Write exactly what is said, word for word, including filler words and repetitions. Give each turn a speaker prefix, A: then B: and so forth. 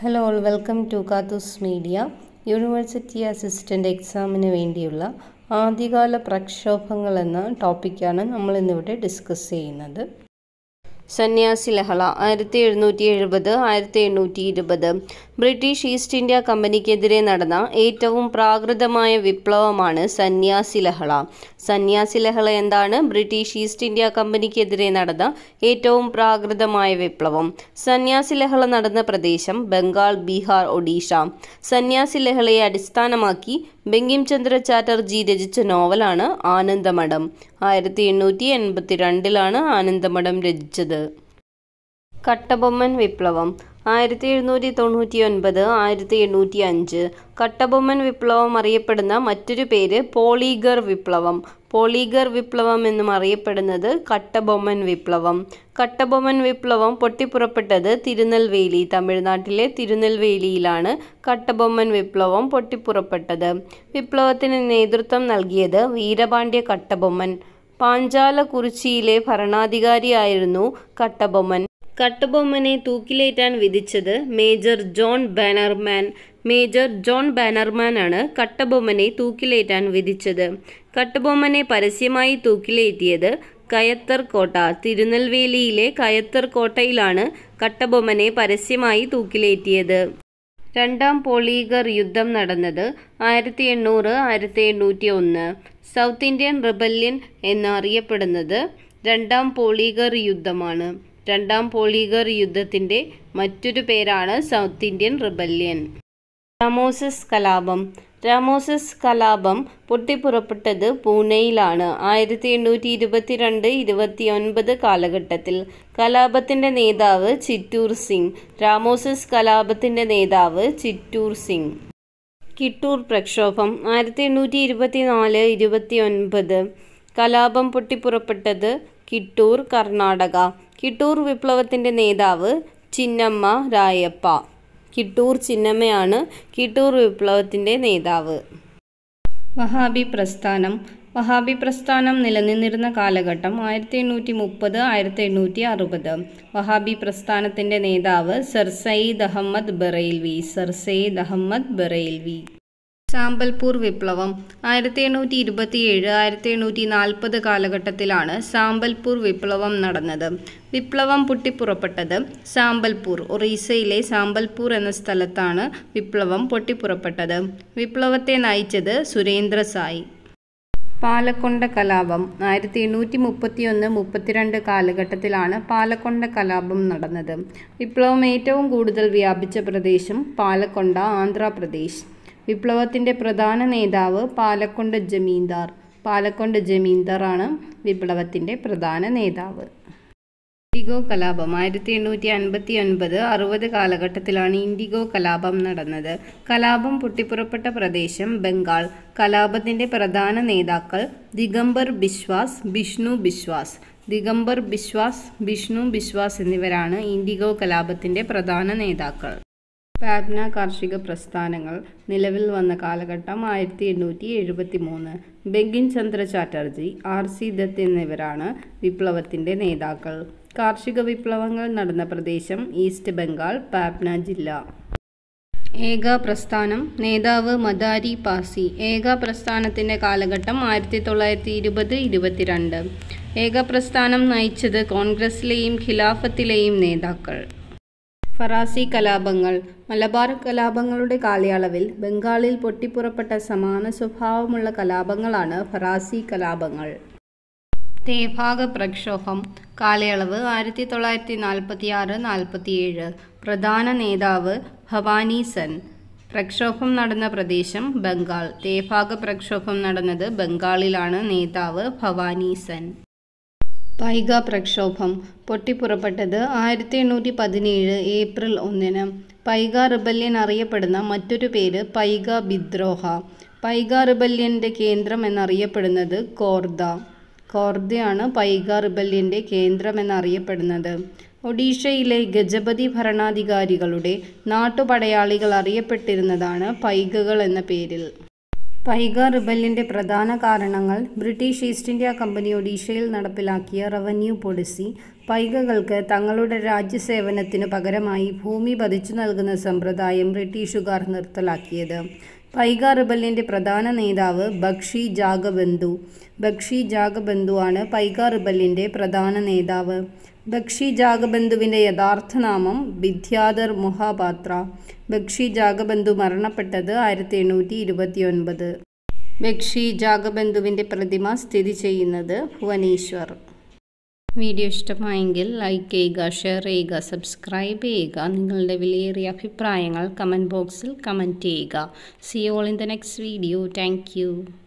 A: Hello all, welcome to Kathoos media. University assistant എക്സാമിന് വേണ്ടിയുള്ള ആദ്യകാല പ്രക്ഷോഭങ്ങൾ എന്ന ടോപ്പിക്കാണ് നമ്മൾ ഇന്നിവിടെ ഡിസ്കസ് ചെയ്യുന്നത്. സന്യാസി ലഹള ആയിരത്തി എഴുന്നൂറ്റി എഴുപത് ആയിരത്തി എണ്ണൂറ്റി ഇരുപത് ബ്രിട്ടീഷ് ഈസ്റ്റ് ഇന്ത്യ കമ്പനിക്കെതിരെ നടന്ന ഏറ്റവും പ്രാകൃതമായ വിപ്ലവമാണ് സന്യാസി ലഹള. സന്യാസി ലഹള എന്താണ്? ബ്രിട്ടീഷ് ഈസ്റ്റ് ഇന്ത്യ കമ്പനിക്കെതിരെ നടന്ന ഏറ്റവും പ്രാകൃതമായ വിപ്ലവം. സന്യാസി ലഹള നടന്ന പ്രദേശം ബംഗാൾ, ബീഹാർ, ഒഡീഷ. സന്യാസി ലഹളയെ അടിസ്ഥാനമാക്കി ബങ്കിം ചന്ദ്ര ചാറ്റർജി രചിച്ച നോവലാണ് ആനന്ദമഠം. ആയിരത്തി എണ്ണൂറ്റി എൺപത്തി രണ്ടിലാണ് ആനന്ദമഠം രചിച്ചത്. കട്ടബൊമ്മൻ വിപ്ലവം ആയിരത്തി എഴുന്നൂറ്റി തൊണ്ണൂറ്റി ഒൻപത് ആയിരത്തി എണ്ണൂറ്റി അഞ്ച് കട്ടബൊമ്മൻ വിപ്ലവം അറിയപ്പെടുന്ന മറ്റൊരു പേര് പോളിഗർ വിപ്ലവം. പോളിഗർ വിപ്ലവം എന്നും അറിയപ്പെടുന്നത് കട്ടബൊമ്മൻ വിപ്ലവം. കട്ടബൊമ്മൻ വിപ്ലവം പൊട്ടിപ്പുറപ്പെട്ടത് തിരുനെൽവേലി, തമിഴ്നാട്ടിലെ തിരുനെൽവേലിയിലാണ് കട്ടബൊമ്മൻ വിപ്ലവം പൊട്ടിപ്പുറപ്പെട്ടത്. വിപ്ലവത്തിന് നേതൃത്വം നൽകിയത് വീരപാണ്ഡ്യ കട്ടബൊമ്മൻ. പാഞ്ചാലക്കുറിച്ചിയിലെ ഭരണാധികാരിയായിരുന്നു കട്ടബൊമ്മൻ. കട്ടബൊമ്മനെ തൂക്കിലേറ്റാൻ വിധിച്ചത് major John Bannerman. Major John Bannerman ആണ് കട്ടബൊമ്മനെ തൂക്കിലേറ്റാൻ വിധിച്ചത്. കട്ടബൊമ്മനെ പരസ്യമായി തൂക്കിലേറ്റിയത് കയത്തർ കോട്ട. തിരുനെൽവേലിയിലെ കയത്തർ കോട്ടയിലാണ് കട്ടബൊമ്മനെ പരസ്യമായി തൂക്കിലേറ്റിയത്. രണ്ടാം പോളിഗർ യുദ്ധം നടന്നത് ആയിരത്തി എണ്ണൂറ് ആയിരത്തി എണ്ണൂറ്റി ഒന്ന്. സൗത്ത് ഇന്ത്യൻ റിബല്യൻ എന്നറിയപ്പെടുന്നത് രണ്ടാം പോളിഗർ യുദ്ധമാണ്. രണ്ടാം പോളിഗർ യുദ്ധത്തിൻ്റെ മറ്റൊരു പേരാണ് സൗത്ത് ഇന്ത്യൻ റിബല്യൻ. രാമോസസ് കലാപം രാമോസസ് കലാപം പൊട്ടിപ്പുറപ്പെട്ടത് പൂനെയിലാണ് ആയിരത്തി എണ്ണൂറ്റി ഇരുപത്തി രണ്ട് ഇരുപത്തി ഒൻപത് കാലഘട്ടത്തിൽ. കലാപത്തിൻ്റെ നേതാവ് ചിറ്റൂർ സിംഗ്. രാമോസസ് കലാപത്തിൻ്റെ നേതാവ് ചിറ്റൂർ സിംഗ്. കിട്ടൂർ പ്രക്ഷോഭം ആയിരത്തി എണ്ണൂറ്റി ഇരുപത്തി നാല് ഇരുപത്തി ഒൻപത് കലാപം പൊട്ടിപ്പുറപ്പെട്ടത് കിട്ടൂർ, കർണാടക. കിട്ടൂർ വിപ്ലവത്തിൻ്റെ നേതാവ് ചിന്നമ്മ രായപ്പ. കിട്ടൂർ ചിന്നമ്മയാണ് കിട്ടൂർ വിപ്ലവത്തിൻ്റെ നേതാവ്. വഹാബി പ്രസ്ഥാനം വഹാബി പ്രസ്ഥാനം നിലനിന്നിരുന്ന കാലഘട്ടം ആയിരത്തി എണ്ണൂറ്റി മുപ്പത് ആയിരത്തി എണ്ണൂറ്റി അറുപത്. വഹാബി പ്രസ്ഥാനത്തിൻ്റെ നേതാവ് സർ സയ്യിദ് അഹമ്മദ് ബറേൽവി. സർ സയ്യിദ് അഹമ്മദ് ബറേൽവി. സാമ്പൽപൂർ വിപ്ലവം ആയിരത്തി എണ്ണൂറ്റി ഇരുപത്തി ഏഴ് ആയിരത്തി എണ്ണൂറ്റി നാൽപ്പത് കാലഘട്ടത്തിലാണ് സാമ്പൽപൂർ വിപ്ലവം നടന്നത്. വിപ്ലവം പൊട്ടിപ്പുറപ്പെട്ടത് സാമ്പൽപൂർ, ഒറീസയിലെ സാമ്പൽപൂർ എന്ന സ്ഥലത്താണ് വിപ്ലവം പൊട്ടിപ്പുറപ്പെട്ടത്. വിപ്ലവത്തെ നയിച്ചത് സുരേന്ദ്ര സായ്. പാലക്കൊണ്ട കലാപം ആയിരത്തി എണ്ണൂറ്റി മുപ്പത്തി ഒന്ന് മുപ്പത്തിരണ്ട് കാലഘട്ടത്തിലാണ് പാലക്കൊണ്ട കലാപം നടന്നത്. വിപ്ലവം ഏറ്റവും കൂടുതൽ വ്യാപിച്ച പ്രദേശം പാലക്കൊണ്ട, ആന്ധ്രാപ്രദേശ്. വിപ്ലവത്തിൻ്റെ പ്രധാന നേതാവ് പാലക്കൊണ്ട ജമീന്ദാർ. പാലക്കൊണ്ട ജമീന്ദാറാണ് വിപ്ലവത്തിൻ്റെ പ്രധാന നേതാവ്. ഇൻഡിഗോ കലാപം ആയിരത്തി എണ്ണൂറ്റി അൻപത്തി ഒൻപത് അറുപത് കാലഘട്ടത്തിലാണ് ഇൻഡിഗോ കലാപം നടന്നത്. കലാപം പൊട്ടിപ്പുറപ്പെട്ട പ്രദേശം ബംഗാൾ. കലാപത്തിൻ്റെ പ്രധാന നേതാക്കൾ ദിഗംബർ ബിശ്വാസ്, ബിഷ്ണു ബിശ്വാസ്. ദിഗംബർ ബിശ്വാസ്, ബിഷ്ണു ബിശ്വാസ് എന്നിവരാണ് ഇൻഡിഗോ കലാപത്തിൻ്റെ പ്രധാന നേതാക്കൾ. പാറ്റ്ന കാർഷിക പ്രസ്ഥാനങ്ങൾ നിലവിൽ വന്ന കാലഘട്ടം ആയിരത്തി എണ്ണൂറ്റി എഴുപത്തി മൂന്ന്. ബങ്കിം ചന്ദ്ര ചാറ്റർജി, ആർ സി ദത്ത് എന്നിവരാണ് വിപ്ലവത്തിൻ്റെ നേതാക്കൾ. കാർഷിക വിപ്ലവങ്ങൾ നടന്ന പ്രദേശം ഈസ്റ്റ് ബംഗാൾ, പാറ്റ്ന ജില്ല. ഏക പ്രസ്ഥാനം നേതാവ് മദാരി പാസി. ഏക പ്രസ്ഥാനത്തിൻ്റെ കാലഘട്ടം ആയിരത്തി തൊള്ളായിരത്തി ഇരുപത് ഇരുപത്തിരണ്ട്. ഏക പ്രസ്ഥാനം നയിച്ചത് കോൺഗ്രസിലെയും ഖിലാഫത്തിലെയും നേതാക്കൾ. ഫറാസി കലാപങ്ങൾ മലബാർ കലാപങ്ങളുടെ കാലയളവിൽ ബംഗാളിൽ പൊട്ടിപ്പുറപ്പെട്ട സമാന സ്വഭാവമുള്ള കലാപങ്ങളാണ് ഫറാസി കലാപങ്ങൾ. തേഭാഗ പ്രക്ഷോഭം കാലയളവ് ആയിരത്തി തൊള്ളായിരത്തി നാൽപ്പത്തി ആറ് നാൽപ്പത്തിയേഴ്. പ്രധാന നേതാവ് ഭവാനി സെൻ. പ്രക്ഷോഭം നടന്ന പ്രദേശം ബംഗാൾ. തേഭാഗ പ്രക്ഷോഭം നടന്നത് ബംഗാളിലാണ്. നേതാവ് ഭവാനി സെൻ. പൈഗ പ്രക്ഷോഭം പൊട്ടിപ്പുറപ്പെട്ടത് ആയിരത്തി എണ്ണൂറ്റി പതിനേഴ് ഏപ്രിൽ ഒന്നിന്. പൈഗ റിബല്യൻ അറിയപ്പെടുന്ന മറ്റൊരു പേര് പൈഗ വിദ്രോഹ. പൈഗ റിബല്യൻ്റെ കേന്ദ്രം എന്നറിയപ്പെടുന്നത് കോർദ. കോർദയാണ് പൈഗ റിബല്യൻ്റെ കേന്ദ്രം എന്നറിയപ്പെടുന്നത്. ഒഡീഷയിലെ ഗജപതി ഭരണാധികാരികളുടെ നാട്ടുപടയാളികൾ അറിയപ്പെട്ടിരുന്നതാണ് പൈഗകൾ എന്ന പേരിൽ. പൈക റിബലിൻ്റെ പ്രധാന കാരണങ്ങൾ ബ്രിട്ടീഷ് ഈസ്റ്റ് ഇന്ത്യ കമ്പനി ഒഡീഷയിൽ നടപ്പിലാക്കിയ റവന്യൂ പോളിസി, പൈകകൾക്ക് തങ്ങളുടെ രാജ്യസേവനത്തിനു പകരമായി ഭൂമി പതിച്ചു നൽകുന്ന സമ്പ്രദായം ബ്രിട്ടീഷുകാർ നിർത്തലാക്കിയത്. പൈക റിബലിൻ്റെ പ്രധാന നേതാവ് ബക്ഷി ജാഗബന്ധു. ബക്ഷി ജാഗബന്ധു ആണ് പൈക റിബലിൻ്റെ പ്രധാന നേതാവ്. ബക്ഷി ജാഗബന്ധുവിൻ്റെ യഥാർത്ഥ നാമം വിദ്യാധർ മൊഹാപാത്ര. ബക്ഷി ജാഗബന്ധു മരണപ്പെട്ടത് ആയിരത്തി എണ്ണൂറ്റി ഇരുപത്തി ഒൻപത്. ബക്ഷി ജാഗബന്ധുവിൻ്റെ പ്രതിമ സ്ഥിതി ചെയ്യുന്നത് ഭുവനേശ്വർ. വീഡിയോ ഇഷ്ടമായെങ്കിൽ ലൈക്ക് ചെയ്യുക, ഷെയർ ചെയ്യുക, സബ്സ്ക്രൈബ് ചെയ്യുക. നിങ്ങളുടെ വിലയേറിയ അഭിപ്രായങ്ങൾ കമൻറ്റ് ബോക്സിൽ കമൻറ്റ് ചെയ്യുക. See you all in the next video. Thank U.